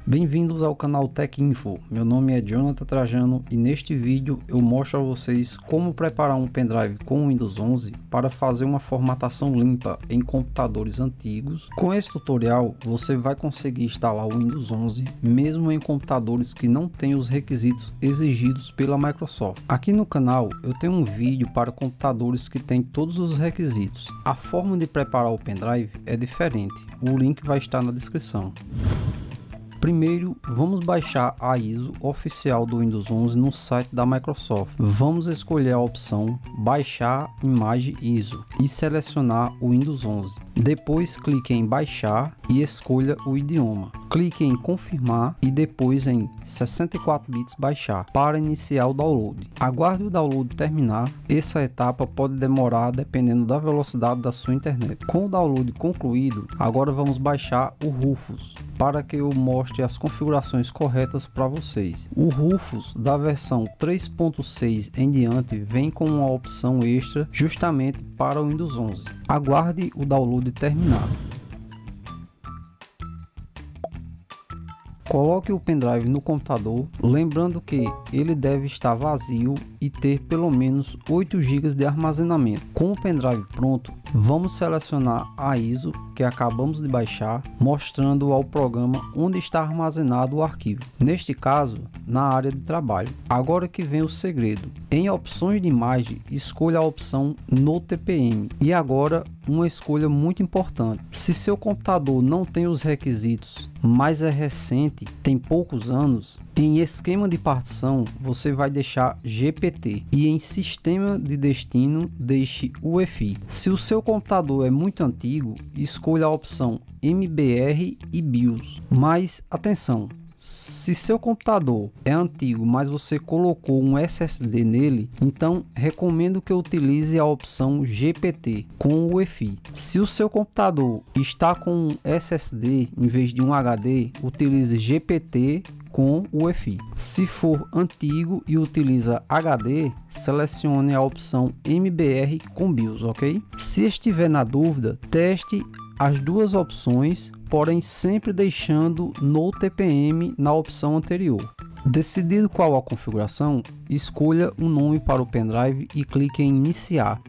Bem-vindos ao canal Tech Info. Meu nome é Jonathan Trajano e neste vídeo eu mostro a vocês como preparar um pendrive com o Windows 11 para fazer uma formatação limpa em computadores antigos. Com esse tutorial você vai conseguir instalar o Windows 11 mesmo em computadores que não têm os requisitos exigidos pela Microsoft. Aqui no canal eu tenho um vídeo para computadores que têm todos os requisitos. A forma de preparar o pendrive é diferente, o link vai estar na descrição. Primeiro, vamos baixar a ISO oficial do Windows 11 no site da Microsoft. Vamos escolher a opção Baixar Imagem ISO e selecionar o Windows 11. Depois clique em Baixar e escolha o idioma. Clique em Confirmar e depois em 64 bits baixar para iniciar o download. Aguarde o download terminar. Essa etapa pode demorar dependendo da velocidade da sua internet. Com o download concluído, agora vamos baixar o Rufus para que eu mostre as configurações corretas para vocês. O Rufus da versão 3.6 em diante vem com uma opção extra justamente para o Windows 11. Aguarde o download terminar. Coloque o pendrive no computador, lembrando que ele deve estar vazio e ter pelo menos 8 GB de armazenamento. Com o pendrive pronto, vamos selecionar a ISO que acabamos de baixar, mostrando ao programa onde está armazenado o arquivo. Neste caso, na área de trabalho. Agora que vem o segredo. Em opções de imagem, escolha a opção No TPM. E agora, uma escolha muito importante. Se seu computador não tem os requisitos, mas é recente, tem poucos anos, em esquema de partição você vai deixar GPT e em sistema de destino deixe UEFI. Se o seu computador é muito antigo, escolha a opção MBR e BIOS. Mas atenção! Se seu computador é antigo, mas você colocou um SSD nele, então recomendo que utilize a opção GPT com UEFI. Se o seu computador está com um SSD em vez de um HD, utilize GPT com UEFI. Se for antigo e utiliza HD, selecione a opção MBR com BIOS, ok? Se estiver na dúvida, teste as duas opções, porém sempre deixando no TPM na opção anterior. Decidido qual a configuração, escolha um nome para o pendrive e clique em iniciar.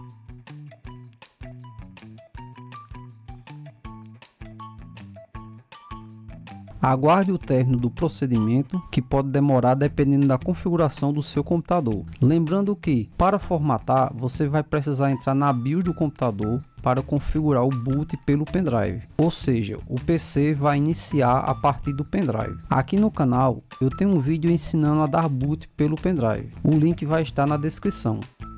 Aguarde o término do procedimento, que pode demorar dependendo da configuração do seu computador. Lembrando que, para formatar, você vai precisar entrar na BIOS do computador para configurar o boot pelo pendrive. Ou seja, o PC vai iniciar a partir do pendrive. Aqui no canal, eu tenho um vídeo ensinando a dar boot pelo pendrive. O link vai estar na descrição.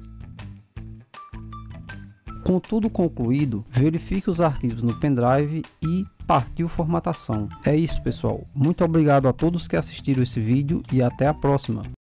Com tudo concluído, verifique os arquivos no pendrive e partiu formatação. É isso, pessoal. Muito obrigado a todos que assistiram esse vídeo e até a próxima.